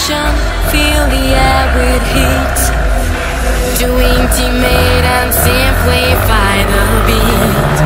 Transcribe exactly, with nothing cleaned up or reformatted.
passion, fill the air with heat. To intimate and simplify the beat.